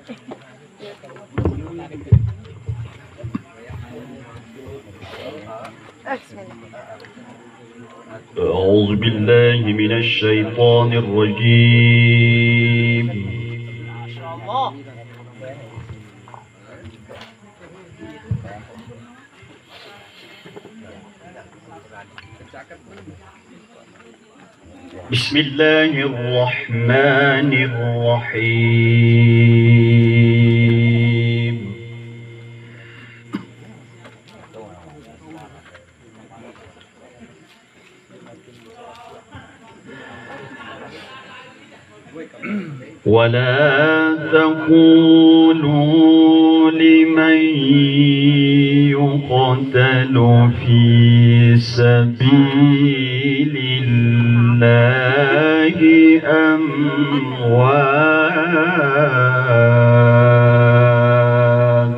أعوذ بالله من الشيطان الرجيم. بسم الله الرحمن الرحيم. ولا تقولوا لمن يقتل في سبيل الله أموات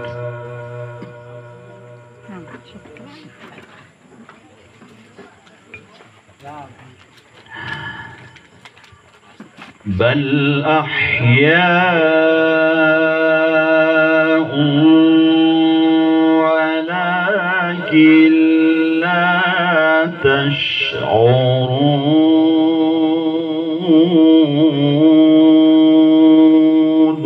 بل أحياء ولكن لا تشعرون.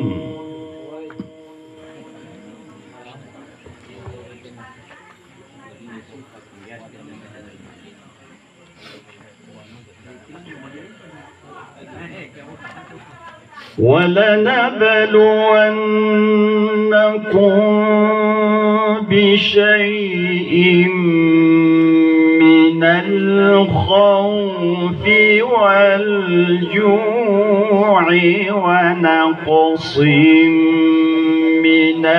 ولنبلونكم بشيء من الخوف والجوع ونقص من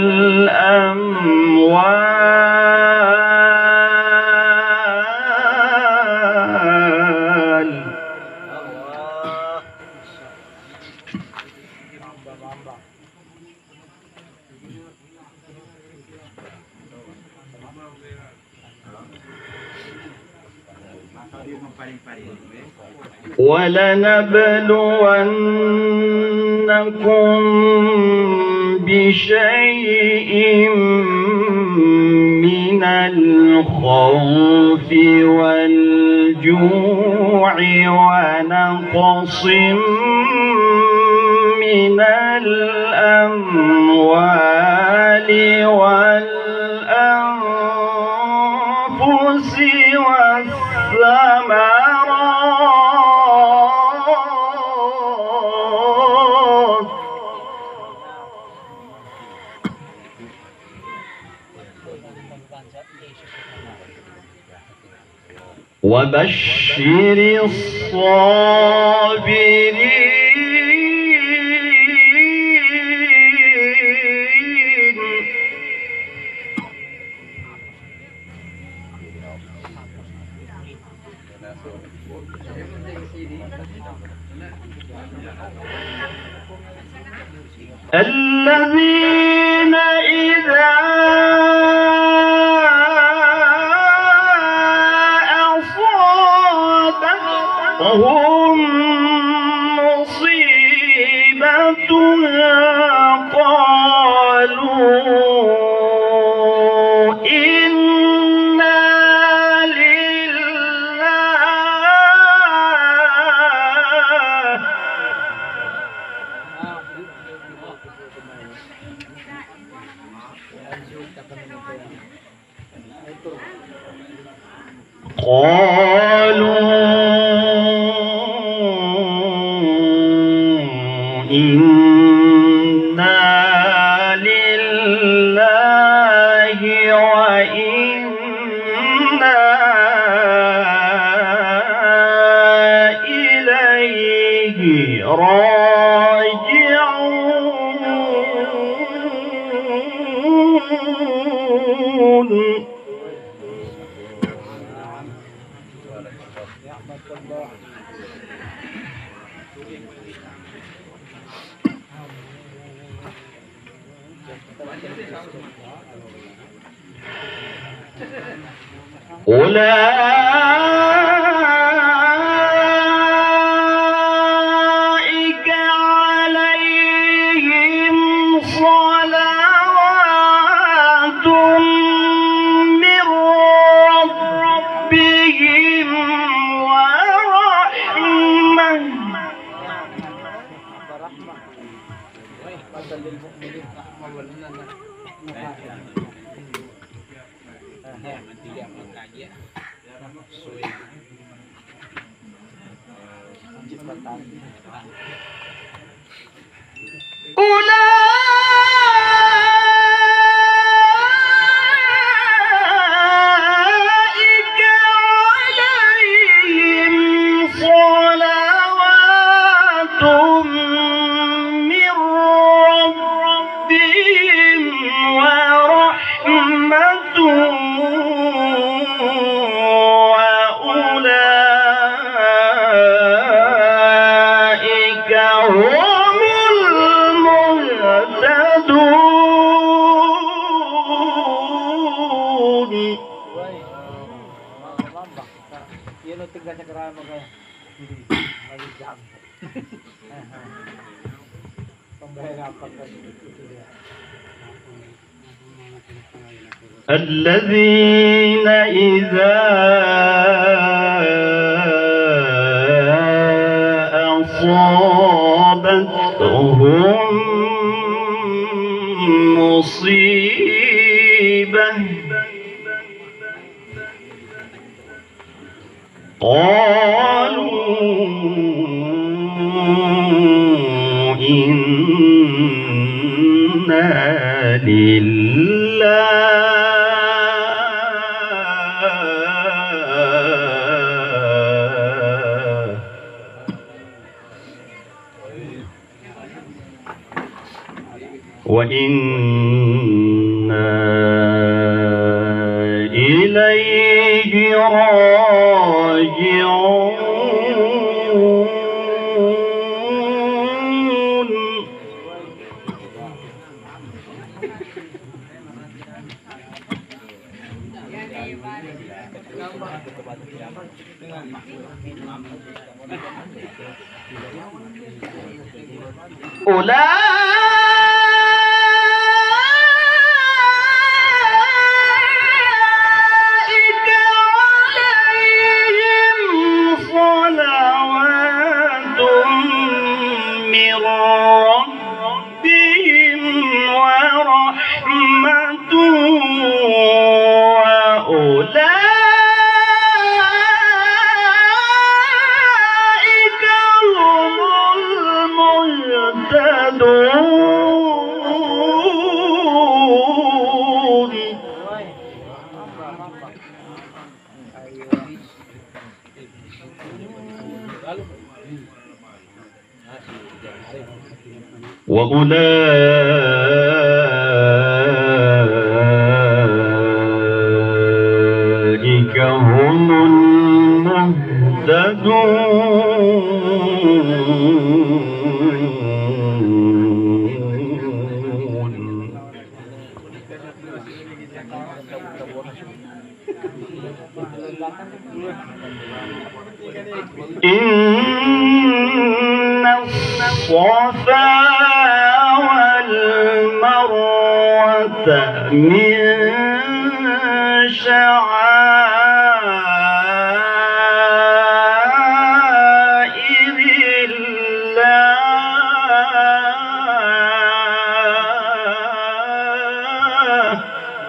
الأموال ولنبلونكم بشيء من الخوف والجوع ونقص من الأموال والأنفس والثمرات وبشر الصابرين. الذين إذا أصابتهم مصيبة قالوا إنا لله قالوا إنا لله وإنا إليه راجعون. أولئك عليهم الذين إذا أصابتهم مصيبة قالوا إنا لله وإنا إليه راجعون أولئك عليهم صلوات من ربهم ورحمة وأولئك هم المهتدون وأولئك هم المهتدون إن الصفا والمروة من شعائر الله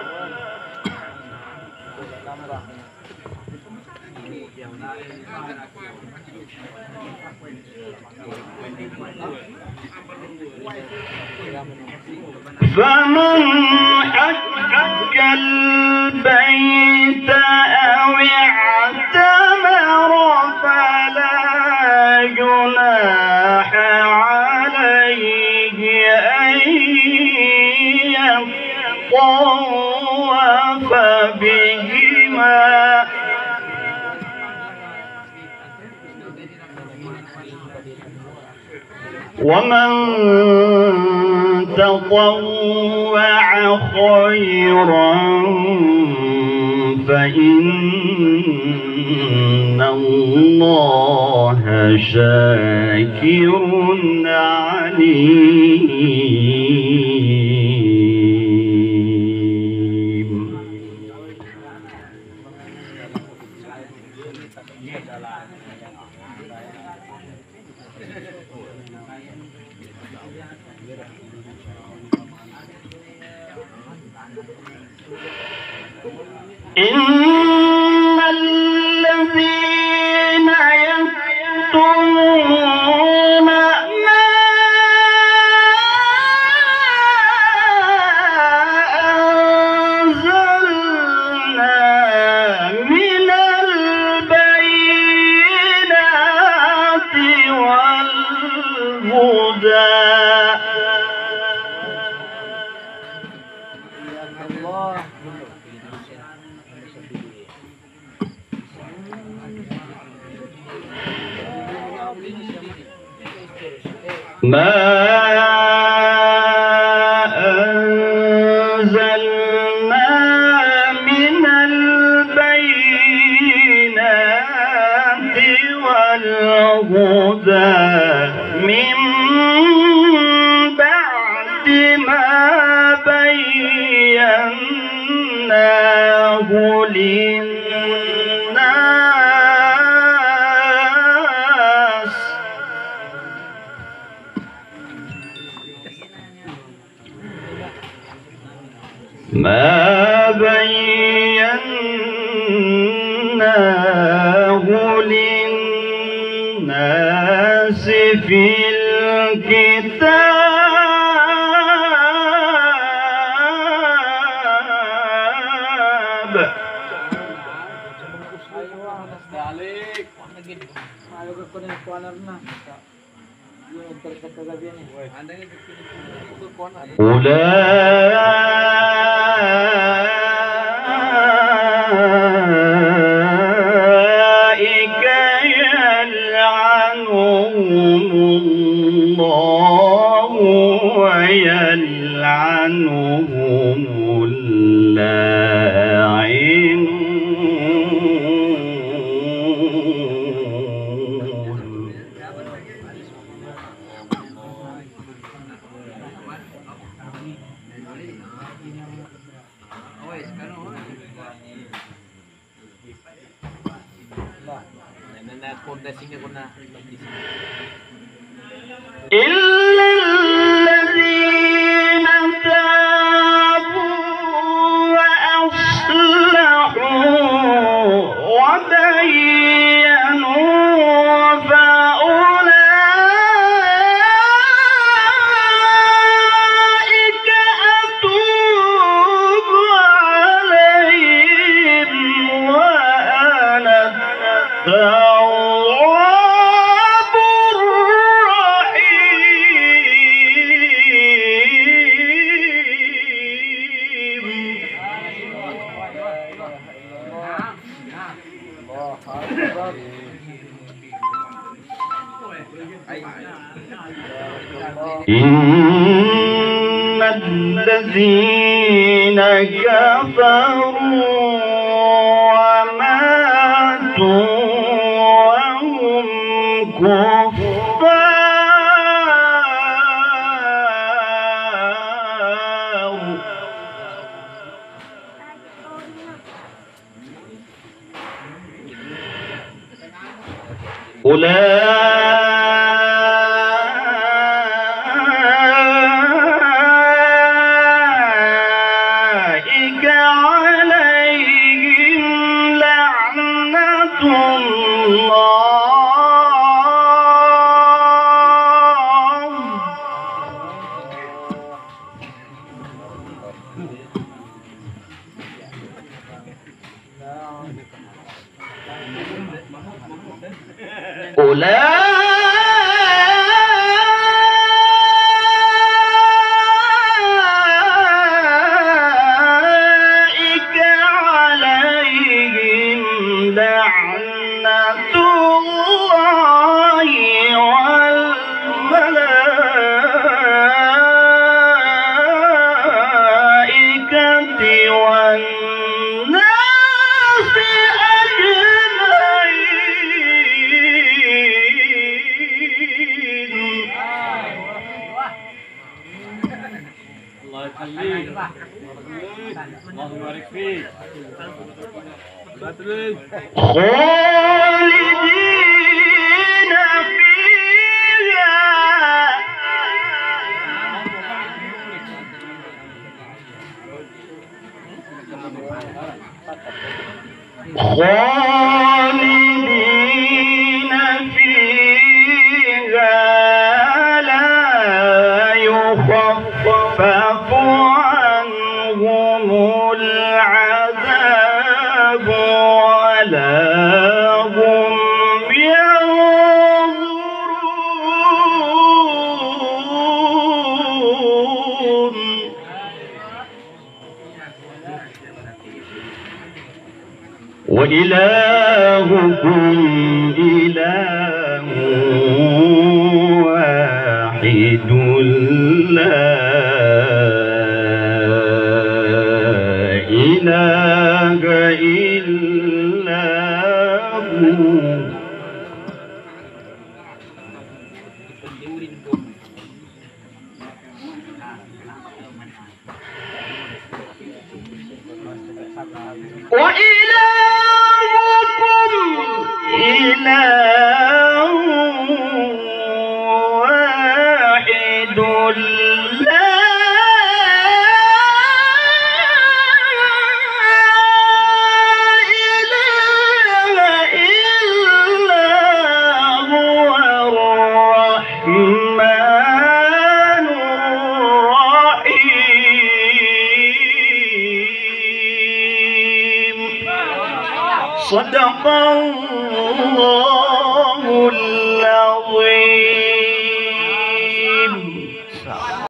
فمن حج البيت أو اعتمر فلا جناح عليه أن يطوف بهما ومن تطوع خيرا فإن الله شاكر عليم. إن الذين يكتمون ما أنزلنا من البينات والهدى ما أنزلنا من البينات والهدى من بعد ما بيناه للناس ما بيناه للناس في الكتاب أولئك يلعنهم الله ويلعنهم اللاعنون إلا الذين تابوا وأصلحوا وبينوا فأولئك أتوب عليهم وأنا التواب إن الذين كفروا وماتوا وهم كفار أولئك عليهم لعنة أولئك عليهم لعنة الله والملائكة والناس أجمعين. الله يبارك فيك. خالدين فيها خالدين فيها لا يخفف عنهم العذاب ولا هم ينظرون وإلهكم إله واحد لا إله إلا هو وإلهكم إله واحد لا إله إلا هو الرحمن الرحيم صدق الله العظيم